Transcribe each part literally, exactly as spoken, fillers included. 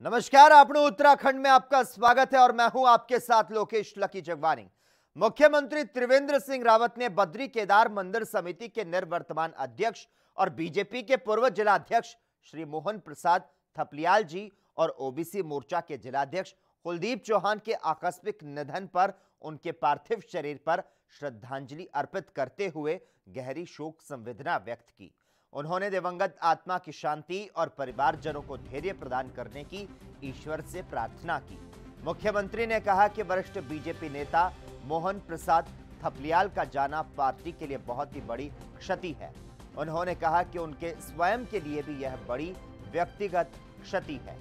नमस्कार, आपने उत्तराखंड में आपका स्वागत है और मैं हूं आपके साथ लोकेश लकी जगवानी। मुख्यमंत्री त्रिवेंद्र सिंह रावत ने बद्री केदार मंदिर समिति के निर्वर्तमान अध्यक्ष और बीजेपी के पूर्व जिलाध्यक्ष श्री मोहन प्रसाद थपलियाल जी और ओबीसी मोर्चा के जिलाध्यक्ष कुलदीप चौहान के आकस्मिक निधन पर उनके पार्थिव शरीर पर श्रद्धांजलि अर्पित करते हुए गहरी शोक संवेदना व्यक्त की। उन्होंने दिवंगत आत्मा की शांति और परिवारजनों को धैर्य प्रदान करने की ईश्वर से प्रार्थना की। मुख्यमंत्री ने कहा कि वरिष्ठ बीजेपी नेता मोहन प्रसाद थपलियाल का जाना पार्टी के लिए बहुत ही बड़ी क्षति है। उन्होंने कहा कि उनके स्वयं के लिए भी यह बड़ी व्यक्तिगत क्षति है।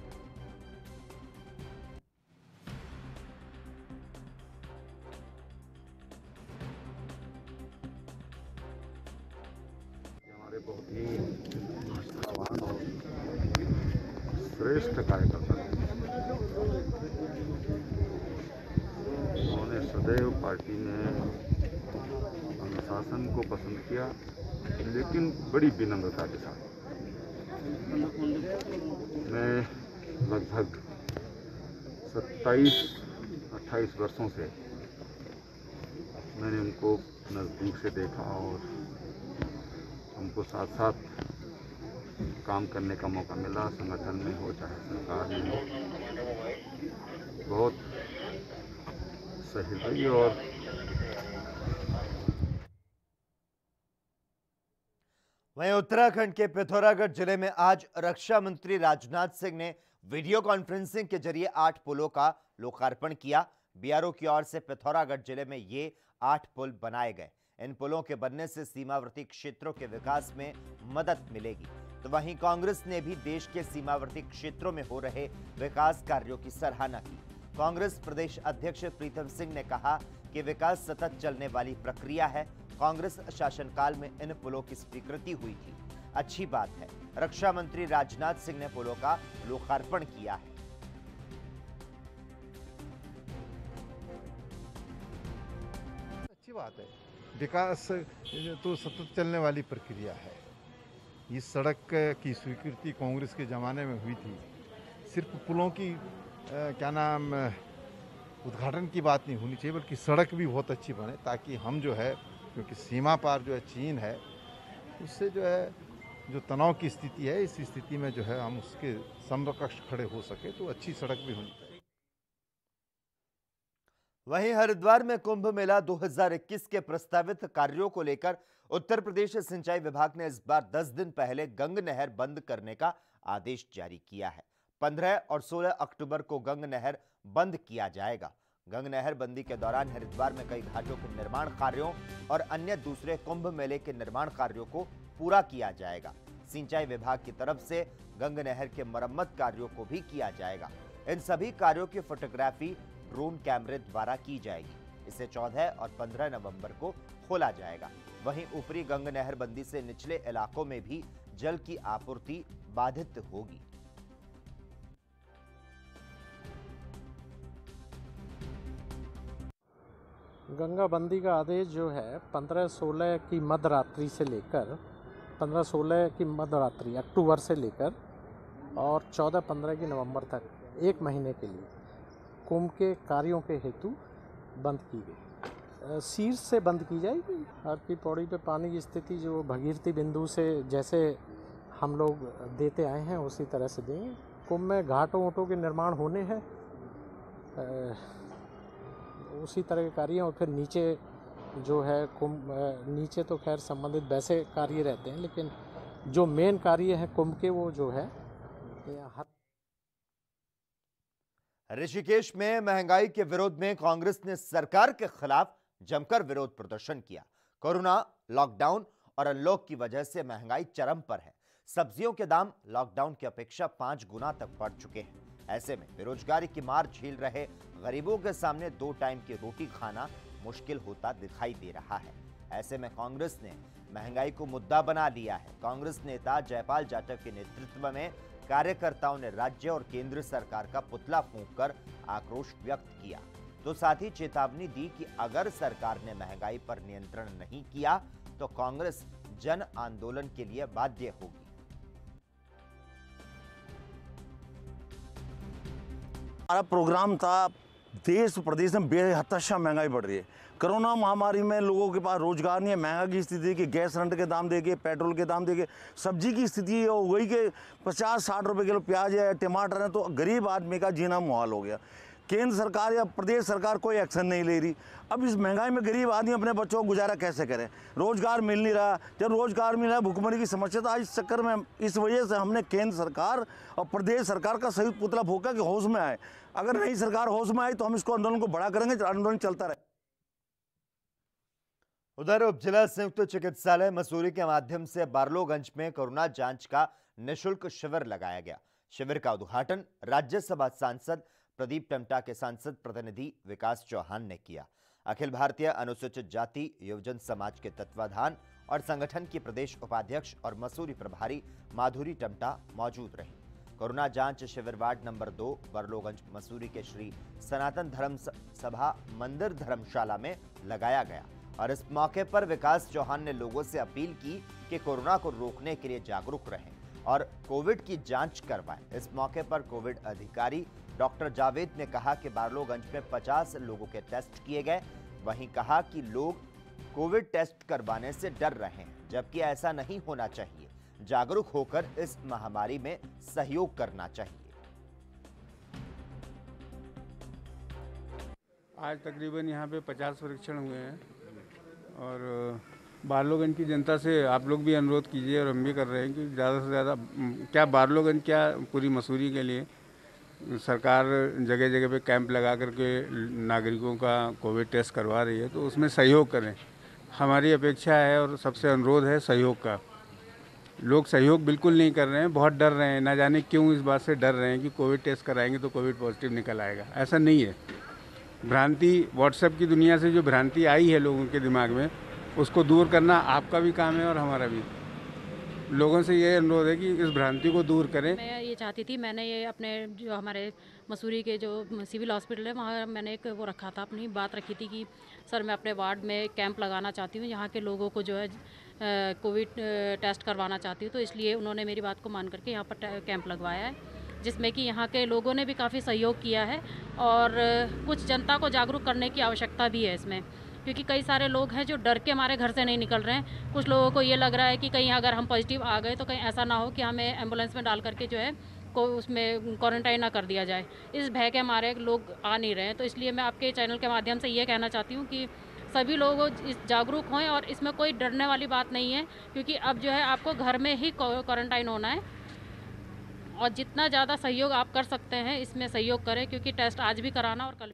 हमारे बहुत ही निष्ठावान और श्रेष्ठ कार्यकर्ता थे। उन्होंने सदैव पार्टी में अनुशासन को पसंद किया, लेकिन बड़ी विनम्रता के साथ। मैं लगभग सत्ताईस अट्ठाईस वर्षों से मैंने उनको नज़दीक से देखा और हमको साथ साथ काम करने का मौका मिला, संगठन में हो चाहे सरकार में हो। बहुत सहृदयी और वहीं उत्तराखंड के पिथौरागढ़ जिले में आज रक्षा मंत्री राजनाथ सिंह ने वीडियो कॉन्फ्रेंसिंग के जरिए आठ पुलों का लोकार्पण किया। बीआरओ की ओर से पिथौरागढ़ जिले में ये आठ पुल बनाए गए। इन पुलों के बनने से सीमावर्ती क्षेत्रों के विकास में मदद मिलेगी। तो वहीं कांग्रेस ने भी देश के सीमावर्ती क्षेत्रों में हो रहे विकास कार्यों की सराहना की। कांग्रेस प्रदेश अध्यक्ष प्रीतम सिंह ने कहा कि विकास सतत चलने वाली प्रक्रिया है। कांग्रेस शासनकाल में इन पुलों की स्वीकृति हुई थी, अच्छी बात है। रक्षा मंत्री राजनाथ सिंह ने पुलों का लोकार्पण किया है। अच्छी बात है, विकास तो सतत चलने वाली प्रक्रिया है। इस सड़क की स्वीकृति कांग्रेस के ज़माने में हुई थी। सिर्फ पुलों की आ, क्या नाम उद्घाटन की बात नहीं होनी चाहिए, बल्कि सड़क भी बहुत अच्छी बने, ताकि हम जो है, क्योंकि सीमा पार जो है चीन है, उससे जो है जो तनाव की स्थिति है, इस स्थिति में जो है हम उसके समकक्ष खड़े हो सके, तो अच्छी सड़क भी होनी चाहिए। वहीं हरिद्वार में कुंभ मेला दो हज़ार इक्कीस के प्रस्तावित कार्यों को लेकर उत्तर प्रदेश सिंचाई विभाग ने इस बार दस दिन पहले गंग नहर बंद करने का आदेश जारी किया है। पंद्रह और सोलह अक्टूबर को गंग नहर बंद किया जाएगा। गंग नहर बंदी के दौरान हरिद्वार में कई घाटों के निर्माण कार्यों और अन्य दूसरे कुंभ मेले के निर्माण कार्यों को पूरा किया जाएगा। सिंचाई विभाग की तरफ से गंग नहर के मरम्मत कार्यों को भी किया जाएगा। इन सभी कार्यों की फोटोग्राफी ड्रोन कैमरे द्वारा की जाएगी। इसे चौदह और पंद्रह नवंबर को खोला जाएगा। वहीं ऊपरी गंग नहर बंदी से निचले इलाकों में भी जल की आपूर्ति बाधित होगी। गंगा बंदी का आदेश जो है पंद्रह सोलह की मध्यरात्रि से लेकर पंद्रह सोलह की मध्यरात्रि अक्टूबर से लेकर और चौदह पंद्रह की नवंबर तक एक महीने के लिए कुंभ के कार्यों के हेतु बंद की गई। शीर्ष से बंद की जाएगी। हर की पौड़ी पे पानी की स्थिति जो भगीरथी बिंदु से जैसे हम लोग देते आए हैं उसी तरह से देंगे। कुंभ में घाटों वोटों के निर्माण होने हैं, उसी तरह के कार्य। और फिर नीचे जो है कुंभ, नीचे तो खैर संबंधित वैसे कार्य रहते हैं, लेकिन जो मेन कार्य है कुंभ के वो जो है हर ऋषिकेश में महंगाई के विरोध में कांग्रेस ने सरकार के खिलाफ जमकर विरोध प्रदर्शन किया। कोरोना, लॉकडाउन और अनलॉक की वजह से महंगाई चरम पर है। सब्जियों के दाम लॉकडाउन की अपेक्षा पांच गुना तक बढ़ चुके हैं। ऐसे में बेरोजगारी की मार झेल रहे गरीबों के सामने दो टाइम की रोटी खाना मुश्किल होता दिखाई दे रहा है। ऐसे में कांग्रेस ने महंगाई को मुद्दा बना लिया है। कांग्रेस नेता जयपाल जाटव के नेतृत्व में कार्यकर्ताओं ने राज्य और केंद्र सरकार का पुतला फूंककर आक्रोश व्यक्त किया, तो साथ ही चेतावनी दी कि अगर सरकार ने महंगाई पर नियंत्रण नहीं किया तो कांग्रेस जन आंदोलन के लिए बाध्य होगी। हमारा प्रोग्राम था, देश प्रदेश में बेहताशा महंगाई बढ़ रही है। कोरोना महामारी में लोगों के पास रोजगार नहीं है, महंगा की स्थिति कि गैस सिलेंडर के दाम देखिए, पेट्रोल के दाम देखिए, सब्जी की स्थिति ये हो गई कि पचास साठ रुपए किलो प्याज है, टमाटर है, तो गरीब आदमी का जीना मुहाल हो गया। केंद्र सरकार या प्रदेश सरकार कोई एक्शन नहीं ले रही। अब इस महंगाई में गरीब आदमी अपने बच्चों को गुजारा कैसे करें? रोजगार मिल नहीं रहा। जब रोजगार मिल रहा है, भुखमरी की समस्या, तो आज इस चक्कर में इस वजह से हमने केंद्र सरकार और प्रदेश सरकार का सही पुतला फूंका कि होश में आए। अगर नहीं सरकार होश में आई तो हम इसको आंदोलन को बड़ा करेंगे, आंदोलन चलता रहे। उधर उपजिला संयुक्त चिकित्सालय मसूरी के माध्यम से बारलोगंज में कोरोना जांच का निःशुल्क शिविर लगाया गया। शिविर का उद्घाटन राज्यसभा सांसद प्रदीप टमटा के सांसद प्रतिनिधि विकास चौहान ने किया। अखिल भारतीय अनुसूचित जाति योजन समाज के तत्वाधान और संगठन की प्रदेश उपाध्यक्ष और मसूरी प्रभारी माधुरी टमटा मौजूद रही। कोरोना जांच शिविर वार्ड नंबर दो बरलोगंज मसूरी के श्री सनातन धर्म सभा मंदिर धर्मशाला में लगाया गया और इस मौके पर विकास चौहान ने लोगों से अपील की कि कोरोना को रोकने के लिए जागरूक रहें और कोविड की जांच करवाएं। इस मौके पर कोविड अधिकारी डॉक्टर जावेद ने कहा कि बारलोगंज में पचास लोगों के टेस्ट किए गए। वहीं कहा कि लोग कोविड टेस्ट करवाने से डर रहे हैं, जबकि ऐसा नहीं होना चाहिए। जागरूक होकर इस महामारी में सहयोग करना चाहिए। आज तकरीबन यहाँ पे पचास परीक्षण हुए हैं और बारलोगंज की जनता से आप लोग भी अनुरोध कीजिए और हम भी कर रहे हैं कि ज़्यादा से ज़्यादा, क्या बारलोगंज क्या पूरी मसूरी के लिए सरकार जगह जगह पे कैंप लगा करके नागरिकों का कोविड टेस्ट करवा रही है, तो उसमें सहयोग करें। हमारी अपेक्षा है और सबसे अनुरोध है सहयोग का। लोग सहयोग बिल्कुल नहीं कर रहे हैं, बहुत डर रहे हैं, ना जाने क्यों इस बात से डर रहे हैं कि कोविड टेस्ट कराएंगे तो कोविड पॉजिटिव निकल आएगा। ऐसा नहीं है। भ्रांति, व्हाट्सएप की दुनिया से जो भ्रांति आई है लोगों के दिमाग में, उसको दूर करना आपका भी काम है और हमारा भी। लोगों से ये अनुरोध है कि इस भ्रांति को दूर करें। मैं ये चाहती थी, मैंने ये अपने जो हमारे मसूरी के जो सिविल हॉस्पिटल है वहाँ मैंने एक वो रखा था, अपनी बात रखी थी कि सर मैं अपने वार्ड में कैंप लगाना चाहती हूँ, यहाँ के लोगों को जो है कोविड टेस्ट करवाना चाहती हूँ। तो इसलिए उन्होंने मेरी बात को मान करके यहाँ पर कैंप लगवाया है, जिसमें कि यहाँ के लोगों ने भी काफ़ी सहयोग किया है और कुछ जनता को जागरूक करने की आवश्यकता भी है इसमें, क्योंकि कई सारे लोग हैं जो डर के हमारे घर से नहीं निकल रहे हैं। कुछ लोगों को ये लग रहा है कि कहीं अगर हम पॉजिटिव आ गए तो कहीं ऐसा ना हो कि हमें एम्बुलेंस में डाल करके जो है को उसमें क्वारंटाइन ना कर दिया जाए। इस भय के हमारे लोग आ नहीं रहे हैं। तो इसलिए मैं आपके चैनल के माध्यम से ये कहना चाहती हूँ कि सभी लोग इस जागरूक हों और इसमें कोई डरने वाली बात नहीं है, क्योंकि अब जो है आपको घर में ही क्वारंटाइन होना है और जितना ज़्यादा सहयोग आप कर सकते हैं इसमें सहयोग करें, क्योंकि टेस्ट आज भी कराना और कल।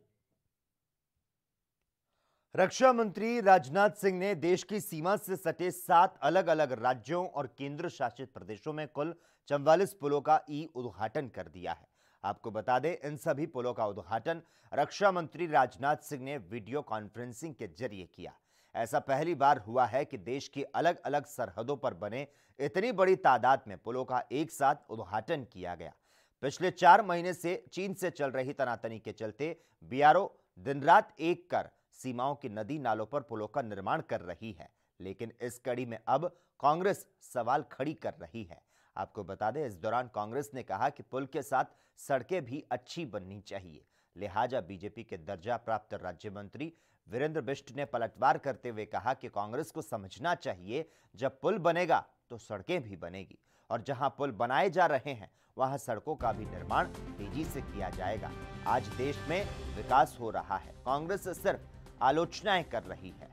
रक्षा मंत्री राजनाथ सिंह ने देश की सीमा से सटे सात अलग अलग राज्यों और केंद्र शासित प्रदेशों में कुल चौवालीस पुलों का ई उद्घाटन कर दिया है। आपको बता दें, इन सभी पुलों का उद्घाटन रक्षा मंत्री राजनाथ सिंह ने वीडियो कॉन्फ्रेंसिंग के जरिए किया। ऐसा पहली बार हुआ है कि देश की अलग अलग सरहदों पर बने इतनी बड़ी तादाद में पुलों का एक साथ उद्घाटन किया गया। पिछले चार महीने से चीन से चल रही तनातनी के चलते बीआरओ दिन रात एक कर सीमाओं की नदी नालों पर पुलों का निर्माण कर रही है, लेकिन इस कड़ी में अब कांग्रेस सवाल खड़ी कर रही है। आपको बता दें, इस दौरान कांग्रेस ने कहा कि पुल के साथ सड़कें भी अच्छी बननी चाहिए। लिहाजा बीजेपी के दर्जा प्राप्त राज्य मंत्री वीरेंद्र बिष्ट ने पलटवार करते हुए कहा कि कांग्रेस को समझना चाहिए, जब पुल बनेगा तो सड़कें भी बनेगी और जहां पुल बनाए जा रहे हैं वहां सड़कों का भी निर्माण तेजी से किया जाएगा। आज देश में विकास हो रहा है, कांग्रेस सिर्फ आलोचनाएं कर रही है।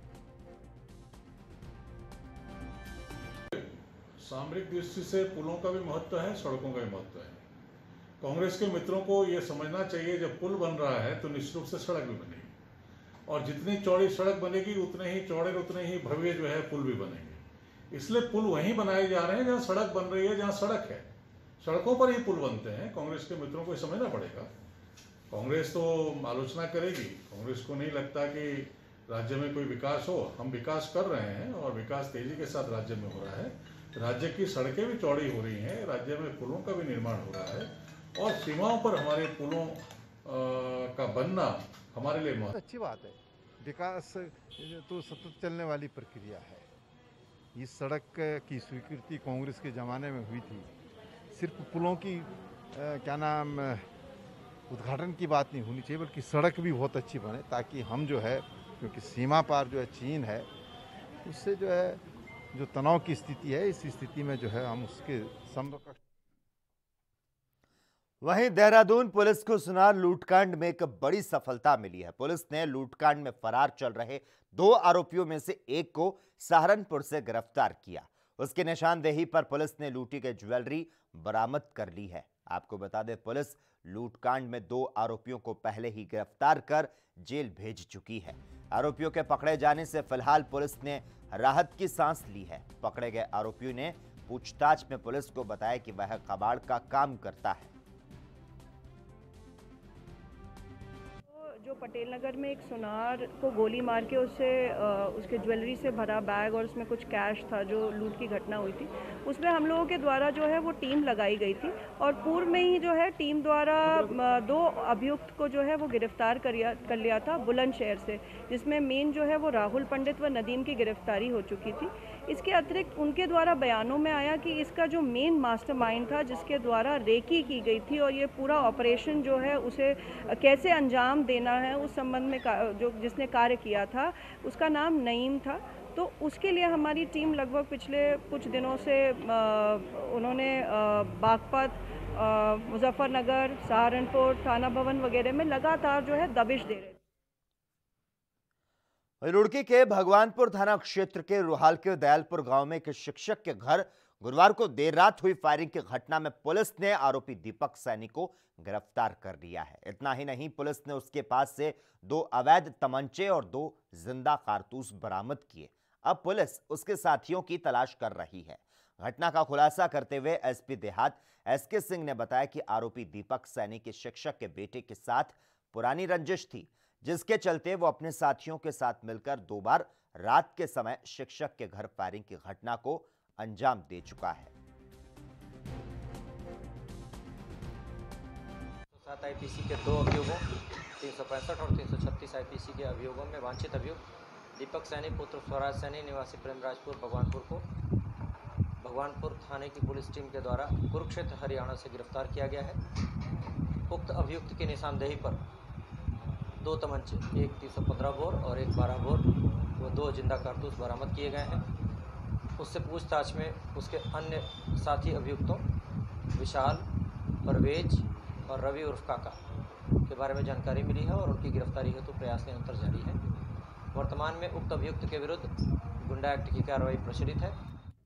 सामरिक दृष्टि से पुलों का भी महत्व है, सड़कों का भी महत्व है। कांग्रेस के मित्रों को यह समझना चाहिए, जब पुल बन रहा है तो निश्चित रूप से सड़क भी बनेगी और जितनी चौड़ी सड़क बनेगी उतने ही चौड़े उतने ही भव्य जो है पुल भी बनेंगे। इसलिए पुल वहीं बनाए जा रहे हैं जहां सड़क बन रही है, जहां सड़क है, सड़कों पर ही पुल बनते हैं। कांग्रेस के मित्रों को समझना पड़ेगा। कांग्रेस तो आलोचना करेगी, कांग्रेस को नहीं लगता कि राज्य में कोई विकास हो। हम विकास कर रहे हैं और विकास तेजी के साथ राज्य में हो रहा है। राज्य की सड़कें भी चौड़ी हो रही हैं, राज्य में पुलों का भी निर्माण हो रहा है और सीमाओं पर हमारे पुलों का बनना हमारे लिए महत्व। अच्छी बात है। विकास तो सतत चलने वाली प्रक्रिया है। इस सड़क की स्वीकृति कांग्रेस के ज़माने में हुई थी। सिर्फ पुलों की आ, क्या नाम उद्घाटन की बात नहीं होनी चाहिए, बल्कि सड़क भी बहुत अच्छी बने, ताकि हम जो है, क्योंकि सीमा पार जो है चीन है, उससे जो है जो तनाव की स्थिति है, इस स्थिति में जो है हम उसके समकक्ष। वहीं देहरादून पुलिस को सुनार लूटकांड में एक बड़ी सफलता मिली है। पुलिस ने लूटकांड में फरार चल रहे दो आरोपियों में से एक को सहारनपुर से गिरफ्तार किया। उसकी निशानदेही पर पुलिस ने लूटी गई ज्वेलरी बरामद कर ली है। आपको बता दें, पुलिस लूटकांड में दो आरोपियों को पहले ही गिरफ्तार कर जेल भेज चुकी है। आरोपियों के पकड़े जाने से फिलहाल पुलिस ने राहत की सांस ली है। पकड़े गए आरोपियों ने पूछताछ में पुलिस को बताया कि वह कबाड़ का काम करता है। जो पटेल नगर में एक सुनार को गोली मार के उससे उसके ज्वेलरी से भरा बैग और उसमें कुछ कैश था, जो लूट की घटना हुई थी, उसमें हम लोगों के द्वारा जो है वो टीम लगाई गई थी और पूर्व में ही जो है टीम द्वारा दो अभियुक्त को जो है वो गिरफ्तार कर कर लिया था बुलंदशहर से, जिसमें मेन जो है वो राहुल पंडित व नदीम की गिरफ्तारी हो चुकी थी। इसके अतिरिक्त उनके द्वारा बयानों में आया कि इसका जो मेन मास्टरमाइंड था, जिसके द्वारा रेकी की गई थी और ये पूरा ऑपरेशन जो है उसे कैसे अंजाम देना है, उस संबंध में जो जिसने कार्य किया था उसका नाम नईम था। तो उसके लिए हमारी टीम लगभग पिछले कुछ दिनों से आ, उन्होंने बागपत, मुजफ्फरनगर, सहारनपुर, थाना भवन वगैरह में लगातार जो है दबिश दे रहे थे। रुड़की के भगवानपुर थाना क्षेत्र के रुहाल के दयालपुर गांव में एक शिक्षक के घर गुरुवार को देर रात हुई फायरिंग की घटना में पुलिस ने आरोपी दीपक सैनी को गिरफ्तार कर लिया है। इतना ही नहीं, पुलिस ने उसके पास से दो अवैध तमंचे और दो जिंदा कारतूस बरामद किए। अब पुलिस उसके साथियों की तलाश कर रही है। घटना का खुलासा करते हुए एसपी देहात एसके सिंह ने बताया कि आरोपी दीपक सैनी के शिक्षक के बेटे के साथ पुरानी रंजिश थी, जिसके चलते वो अपने साथियों के साथ मिलकर दो बार रात के समय शिक्षक के घर फायरिंग की घटना को अंजाम दे चुका है। सात आईपीसी के दो अभियोगों तीन सौ पैंसठ और तीन सौ छत्तीस आईपीसी के अभियोगों में वांछित अभियुक्त दीपक सैनी पुत्र स्वराज सैनी निवासी प्रेमराजपुर भगवानपुर को भगवानपुर थाने की पुलिस टीम के द्वारा कुरुक्षेत्र हरियाणा से गिरफ्तार किया गया है। उक्त अभियुक्त की निशानदेही पर दो तमंचे, एक तीन सौ पंद्रह बोर और एक बारह बोर व दो जिंदा कारतूस बरामद किए गए हैं। उससे पूछताछ में उसके अन्य साथी अभियुक्तों विशाल, परवेज और रवि उर्फ काका के बारे में जानकारी मिली है और उनकी गिरफ्तारी हेतु तो प्रयास निरंतर जारी है। वर्तमान में उक्त अभियुक्त के विरुद्ध गुंडा एक्ट की कार्रवाई प्रचलित है।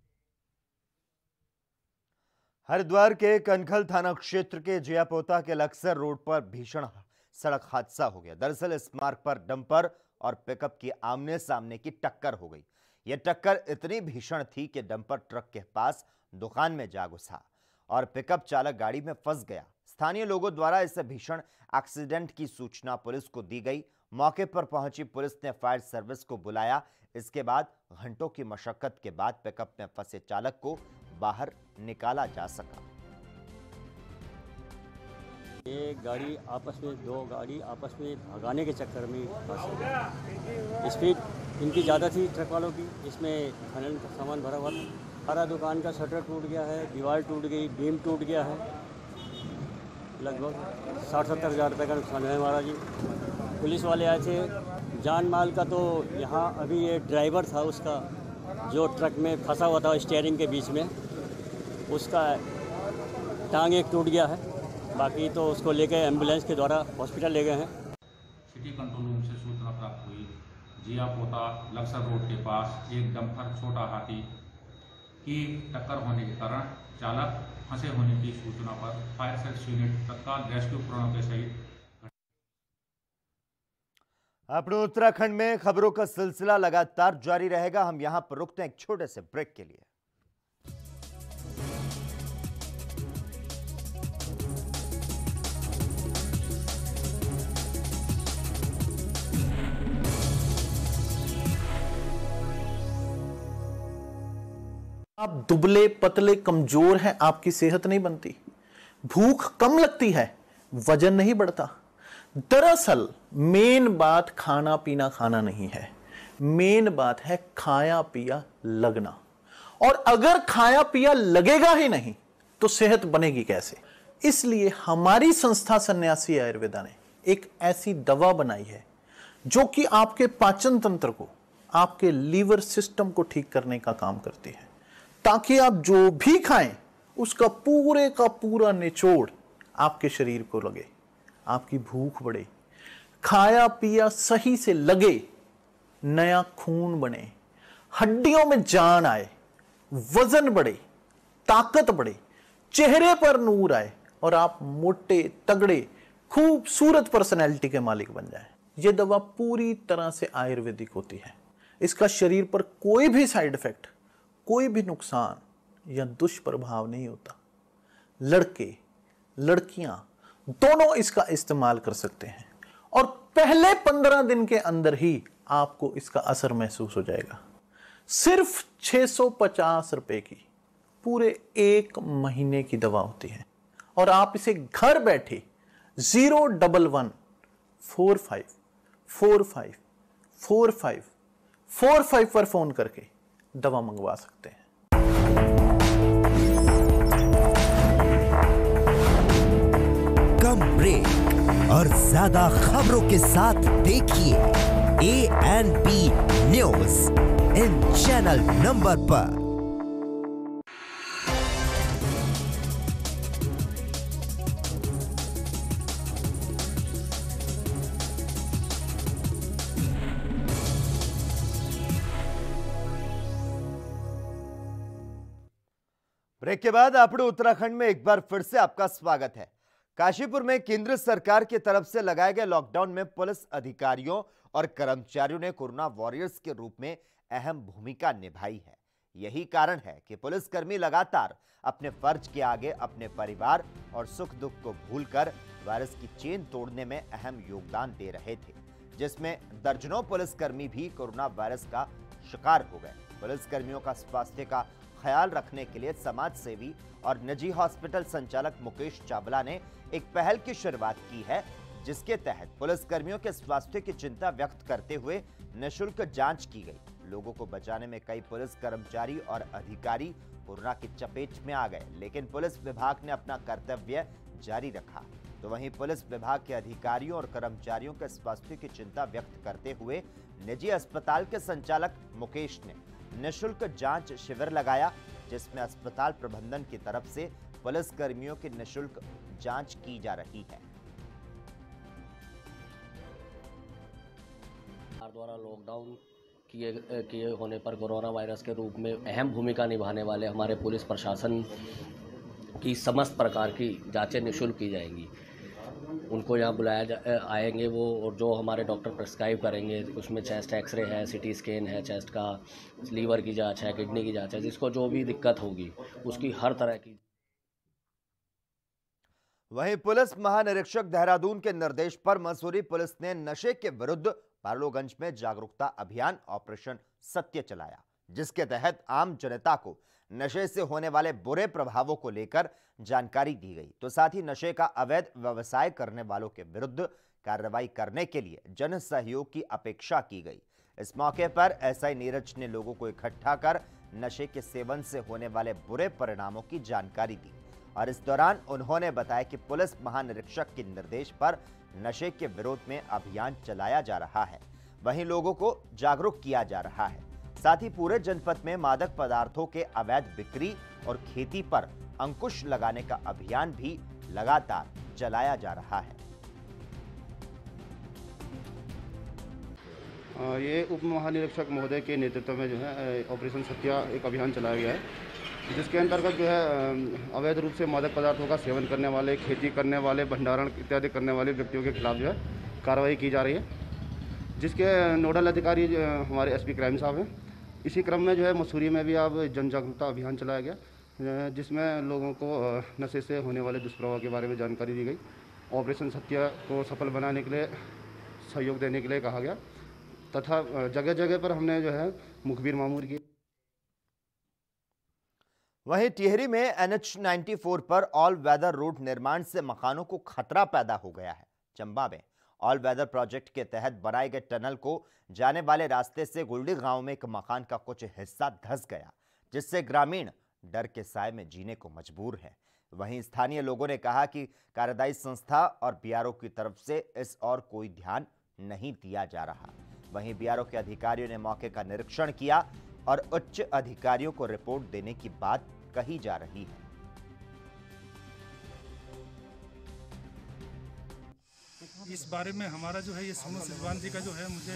हरिद्वार के कनखल थाना क्षेत्र के जियापोता के लक्सर रोड पर भीषण सड़क हादसा हो गया। दरअसल इस मार्ग पर डंपर और पिकअप की आमने सामने की टक्कर हो गई। यह टक्कर इतनी भीषण थी कि डंपर ट्रक के पास दुकान में जा घुसा और पिकअप चालक गाड़ी में फंस गया। स्थानीय लोगों द्वारा इस भीषण एक्सीडेंट की सूचना पुलिस को दी गई। मौके पर पहुंची पुलिस ने फायर सर्विस को बुलाया। इसके बाद घंटों की मशक्कत के बाद पिकअप में फंसे चालक को बाहर निकाला जा सका। ये गाड़ी आपस में दो गाड़ी आपस में भगाने के चक्कर में फंसी। स्पीड इनकी ज़्यादा थी ट्रक वालों की। इसमें खनन का सामान भरा हुआ था। सारा दुकान का शटर टूट गया है, दीवार टूट गई, बीम टूट गया है। लगभग साठ सत्तर हज़ार रुपये का नुकसान है हमारा जी। पुलिस वाले आए थे। जान माल का तो यहाँ अभी ये ड्राइवर था उसका जो ट्रक में फंसा हुआ था स्टीयरिंग के बीच में, उसका टांग एक टूट गया है। बाकी तो उसको लेके एम्बुलेंस के द्वारा हॉस्पिटल ले गए हैं। सिटी कंट्रोल रूम से सूचना प्राप्त हुई, जियापोता लक्सर रोड के पास एक डंपर छोटा हाथी की टक्कर होने के कारण चालक फंसे होने की सूचना पर फायर सर्विस यूनिट तत्काल रेस्क्यू उपकरणों के सहित। अपने उत्तराखंड में खबरों का सिलसिला लगातार जारी रहेगा। हम यहां पर रुकते हैं एक छोटे से ब्रेक के लिए। आप दुबले पतले कमजोर हैं, आपकी सेहत नहीं बनती, भूख कम लगती है, वजन नहीं बढ़ता। दरअसल मेन बात खाना पीना खाना नहीं है, मेन बात है खाया पिया लगना। और अगर खाया पिया लगेगा ही नहीं तो सेहत बनेगी कैसे? इसलिए हमारी संस्था सन्यासी आयुर्वेदा ने एक ऐसी दवा बनाई है जो कि आपके पाचन तंत्र को, आपके लीवर सिस्टम को ठीक करने का काम करती है, ताकि आप जो भी खाएं उसका पूरे का पूरा निचोड़ आपके शरीर को लगे, आपकी भूख बढ़े, खाया पिया सही से लगे, नया खून बने, हड्डियों में जान आए, वजन बढ़े, ताकत बढ़े, चेहरे पर नूर आए और आप मोटे तगड़े खूबसूरत पर्सनैलिटी के मालिक बन जाएं। यह दवा पूरी तरह से आयुर्वेदिक होती है। इसका शरीर पर कोई भी साइड इफेक्ट, कोई भी नुकसान या दुष्प्रभाव नहीं होता। लड़के लड़कियां दोनों इसका इस्तेमाल कर सकते हैं और पहले पंद्रह दिन के अंदर ही आपको इसका असर महसूस हो जाएगा। सिर्फ छह सौ पचास रुपए की पूरे एक महीने की दवा होती है और आप इसे घर बैठे zero double one four five four five four five four five पर फोन करके दवा मंगवा सकते हैं। कम ब्रेक और ज्यादा खबरों के साथ देखिए ए एन बी न्यूज इन चैनल नंबर पर। ब्रेक के बाद आपड़ू उत्तराखंड में एक बार फिर से आपका स्वागत है। काशीपुर में केंद्र सरकार की तरफ से लगाए गए लॉकडाउन में पुलिस अधिकारियों और कर्मचारियों ने कोरोना वॉरियर्स के रूप में अहम भूमिका निभाई है। यही कारण है कि पुलिसकर्मी लगातार अपने फर्ज के आगे अपने परिवार और सुख दुख को भूलकर वायरस की चेन तोड़ने में अहम योगदान दे रहे थे, जिसमें दर्जनों पुलिसकर्मी भी कोरोना वायरस का शिकार हो गए। पुलिसकर्मियों का स्वास्थ्य का ख्याल रखने के लिए समाज सेवी और निजी हॉस्पिटल संचालक मुकेश चावला ने एक पहल की शुरुआत की है, जिसके तहत पुलिसकर्मियों के स्वास्थ्य की चिंता व्यक्त करते हुए निःशुल्क जांच की गई। लोगों को बचाने में कई पुलिस कर्मचारी और अधिकारी कोरोना की चपेट में आ गए, लेकिन पुलिस विभाग ने अपना कर्तव्य जारी रखा। तो वहीं पुलिस विभाग के अधिकारियों और कर्मचारियों के स्वास्थ्य की चिंता व्यक्त करते हुए निजी अस्पताल के संचालक मुकेश ने निःशुल्क जांच शिविर लगाया, जिसमें अस्पताल प्रबंधन की तरफ से पुलिस कर्मियों की निःशुल्क जांच की जा रही है। सरकार द्वारा लॉकडाउन किए किए होने पर कोरोना वायरस के रूप में अहम भूमिका निभाने वाले हमारे पुलिस प्रशासन की समस्त प्रकार की जांचें निःशुल्क की जाएंगी। उनको यहाँ बुलाया जा आएंगे वो, और जो हमारे डॉक्टर प्रिस्क्राइब करेंगे, उसमें चेस्ट एक्सरे है, सीटी स्कैन है, चेस्ट का लीवर की जांच है, किडनी की जांच है, जिसको जो भी दिक्कत होगी उसकी हर तरह की। वहीं पुलिस महानिरीक्षक देहरादून के निर्देश पर मसूरी पुलिस ने नशे के विरुद्ध बालोगंज में जागरूकता अभियान ऑपरेशन सत्य चलाया, जिसके तहत आम जनता को नशे से होने वाले बुरे प्रभावों को लेकर जानकारी दी गई। तो साथ ही नशे का अवैध व्यवसाय करने वालों के विरुद्ध कार्रवाई करने के लिए जन सहयोग की अपेक्षा की गई। इस मौके पर एसआई नीरज ने लोगों को इकट्ठा कर नशे के सेवन से होने वाले बुरे परिणामों की जानकारी दी और इस दौरान उन्होंने बताया कि पुलिस महानिरीक्षक के निर्देश पर नशे के विरोध में अभियान चलाया जा रहा है, वहीं लोगों को जागरूक किया जा रहा है। साथ ही पूरे जनपद में मादक पदार्थों के अवैध बिक्री और खेती पर अंकुश लगाने का अभियान भी लगातार चलाया जा रहा है। ये उप महानिरीक्षक महोदय के नेतृत्व में जो है ऑपरेशन सत्या एक अभियान चलाया गया है, जिसके अंतर्गत जो है अवैध रूप से मादक पदार्थों का सेवन करने वाले, खेती करने वाले, भंडारण इत्यादि करने वाले व्यक्तियों के खिलाफ जो है कार्रवाई की जा रही है, जिसके नोडल अधिकारी जो हमारे एसपी क्राइम साहब हैं। इसी क्रम में जो है मसूरी में भी अब जन जागरूकता अभियान चलाया गया, जिसमें लोगों को नशे से होने वाले दुष्प्रभाव के बारे में जानकारी दी गई। ऑपरेशन सत्या को सफल बनाने के लिए सहयोग देने के लिए कहा गया तथा जगह जगह पर हमने जो है मुखबिर मामूर की। वहीं टिहरी में एन एच नाइन्टी फोर पर ऑल वेदर रोड निर्माण से मकानों को खतरा पैदा हो गया है। चंबा में ऑल वेदर प्रोजेक्ट के तहत बनाए गए टनल को जाने वाले रास्ते से गुलडी गांव में एक मकान का कुछ हिस्सा धंस गया, जिससे ग्रामीण डर के साए में जीने को मजबूर है। वहीं स्थानीय लोगों ने कहा कि कार्यदायी संस्था और बीआरओ की तरफ से इस और कोई ध्यान नहीं दिया जा रहा। वहीं बीआरओ के अधिकारियों ने मौके का निरीक्षण किया और उच्च अधिकारियों को रिपोर्ट देने की बात कही जा रही है। इस बारे में हमारा जो है ये सोनू सिजवान जी का जो है, मुझे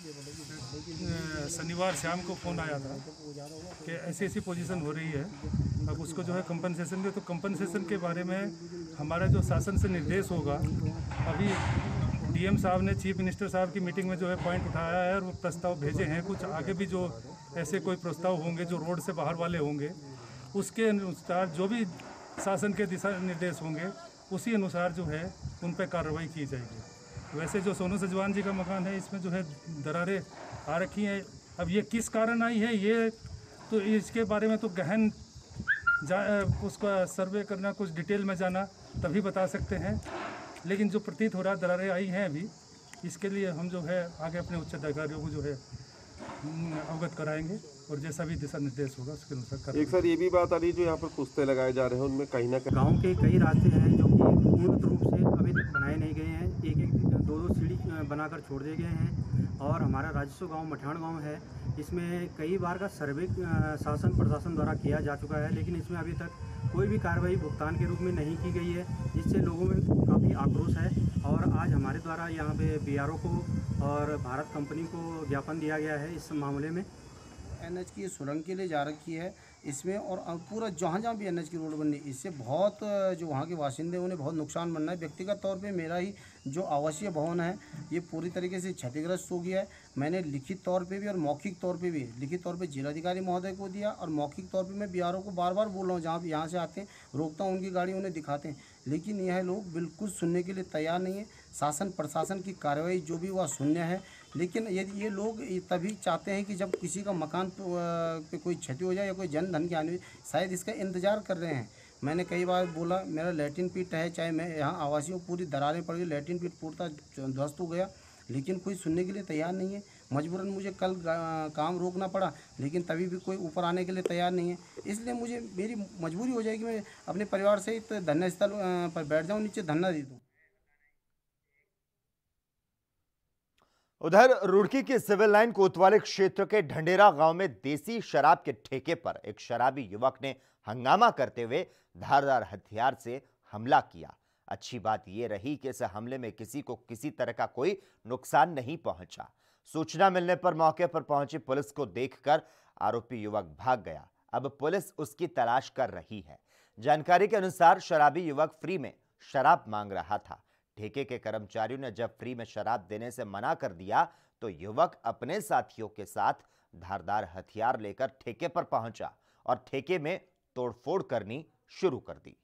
शनिवार शाम को फ़ोन आया था कि ऐसी ऐसी पोजीशन हो रही है, अब उसको जो है कंपनसेशन दे। तो कंपनसेशन के बारे में हमारा जो शासन से निर्देश होगा, अभी डीएम साहब ने चीफ मिनिस्टर साहब की मीटिंग में जो है पॉइंट उठाया है और वो प्रस्ताव भेजे हैं। कुछ आगे भी जो ऐसे कोई प्रस्ताव होंगे जो रोड से बाहर वाले होंगे, उसके अनुसार जो भी शासन के दिशा निर्देश होंगे उसी अनुसार जो है उन पर कार्रवाई की जाएगी। वैसे जो सोनू सिजवान जी का मकान है, इसमें जो है दरारें आ रखी हैं। अब ये किस कारण आई है, ये तो इसके बारे में तो गहन जा उसका सर्वे करना, कुछ डिटेल में जाना तभी बता सकते हैं। लेकिन जो प्रतीत हो रहा दरारें आई हैं अभी, इसके लिए हम जो है आगे अपने उच्च अधिकारियों को जो है अवगत कराएंगे और जैसा भी दिशा निर्देश होगा उसके अनुसार। एक सर ये भी बात आ रही है जो यहाँ पर पुस्ते लगाए जा रहे हैं, उनमें कहीं ना कहीं गांव के कई रास्ते हैं जो कि पूर्ण रूप से अभी तक बनाए नहीं गए हैं। एक एक दो दो सीढ़ी बनाकर छोड़ दिए गए हैं। और हमारा राजस्व गांव मठान गांव है, इसमें कई बार का सर्वे शासन प्रशासन द्वारा किया जा चुका है, लेकिन इसमें अभी तक कोई भी कार्रवाई भुगतान के रूप में नहीं की गई है, जिससे लोगों में काफ़ी आक्रोश है। और आज हमारे द्वारा यहाँ पे बीआरओ को और भारत कंपनी को ज्ञापन दिया गया है इस मामले में। एनएच की सुरंग के लिए जा रखी है इसमें, और पूरा जहाँ जहाँ भी एनएच की रोड बननी, इससे बहुत जो वहाँ के बाशिंदे उन्हें बहुत नुकसान बनना है। व्यक्तिगत तौर पे मेरा ही जो आवासीय भवन है ये पूरी तरीके से क्षतिग्रस्त हो गया है। मैंने लिखित तौर पे भी और मौखिक तौर पे भी, लिखित तौर पे जिलाधिकारी महोदय को दिया और मौखिक तौर पे मैं बीआरओ को बार बार बोल रहा हूँ, जहाँ भी यहाँ से आते हैं रोकता हूँ, उनकी गाड़ी उन्हें दिखाते हैं, लेकिन यह लोग बिल्कुल सुनने के लिए तैयार नहीं है। शासन प्रशासन की कार्रवाई जो भी वह शून्य है। लेकिन यदि ये लोग तभी चाहते हैं कि जब किसी का मकान पे कोई क्षति हो जाए या कोई जन धन की हानि, शायद इसका इंतज़ार कर रहे हैं। मैंने कई बार बोला मेरा लैट्रिन पीट है, चाहे मैं यहाँ आवासियों पूरी दरारें पड़ गई, लैट्रिन पीट पूरा ध्वस्त हो गया, लेकिन कोई सुनने के लिए तैयार नहीं है। मजबूरन मुझे कल काम रोकना पड़ा, लेकिन तभी भी कोई ऊपर आने के लिए तैयार नहीं है। इसलिए मुझे मेरी मजबूरी हो जाएगी मैं अपने परिवार सहित धरना स्थल पर बैठ जाऊँ, नीचे धरना दे दूँ। उधर रुड़की के सिविल लाइन कोतवाली क्षेत्र के ढंडेरा गांव में देसी शराब के ठेके पर एक शराबी युवक ने हंगामा करते हुए धारदार हथियार से हमला किया। अच्छी बात यह रही कि इस हमले में किसी को किसी तरह का कोई नुकसान नहीं पहुंचा। सूचना मिलने पर मौके पर पहुंची पुलिस को देखकर आरोपी युवक भाग गया। अब पुलिस उसकी तलाश कर रही है। जानकारी के अनुसार शराबी युवक फ्री में शराब मांग रहा था। ठेके के कर्मचारियों ने जब फ्री में शराब देने से मना कर दिया तो युवक अपने साथियों के साथ धारदार हथियार लेकर ठेके पर पहुंचा और ठेके में तोड़फोड़ करनी शुरू कर दी।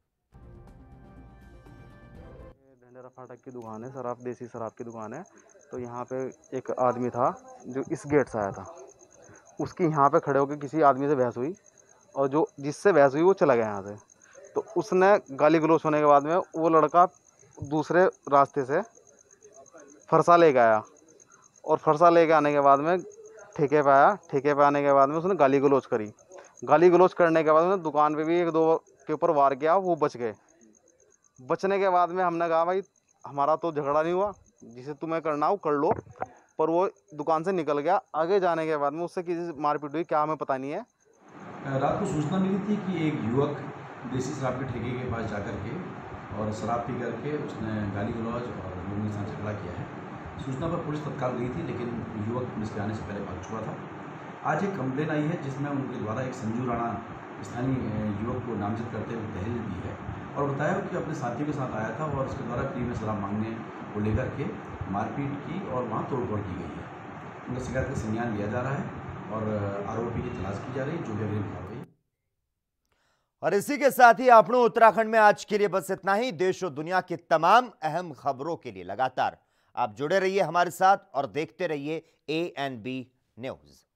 ढंडेरा फाटक की दुकान है, शराब देसी शराब की दुकान है। तो यहाँ पे एक आदमी था जो इस गेट से आया था, उसकी यहाँ पे खड़े होकर किसी आदमी से बहस हुई और जो जिससे बहस हुई वो चला गया यहाँ से। तो उसने गाली गलौज होने के बाद में वो लड़का दूसरे रास्ते से फरसा लेके आया और फरसा लेके आने के बाद में ठेके पे आया। ठेके पे आने के बाद में उसने गाली गलौज करी। गाली गलौज करने के बाद उसने दुकान पे भी एक दो के ऊपर वार किया, वो बच गए। बचने के बाद में हमने कहा भाई हमारा तो झगड़ा नहीं हुआ, जिसे तुम्हें करना हो कर लो, पर वो दुकान से निकल गया। आगे जाने के बाद में उससे किसी मारपीट हुई, क्या हमें पता नहीं है। रात को सूचना मिली थी कि एक युवक देसी शराब के ठेके के पास जाकर के और शराब पी करके उसने गाली गलौज और लोगों के साथ झगड़ा किया है। सूचना पर पुलिस तत्काल गई थी, लेकिन युवक पुलिस के आने से पहले भाग चुका था। आज एक कंप्लेन आई है जिसमें उनके द्वारा एक संजू राणा स्थानीय युवक को नामजद करते हुए तहरीर दी है और बताया कि अपने साथियों के साथ आया था और उसके द्वारा फ्री में शराब मांगने को लेकर के मारपीट की और वहाँ तोड़फोड़ की गई है। उनका शिकायत का संज्ञान लिया जा रहा है और आरोपी की तलाश की जा रही है, जो भी अगली कार्रवाई। और इसी के साथ ही आपनों उत्तराखंड में आज के लिए बस इतना ही। देश और दुनिया की तमाम अहम खबरों के लिए लगातार आप जुड़े रहिए हमारे साथ और देखते रहिए ए एन बी न्यूज़।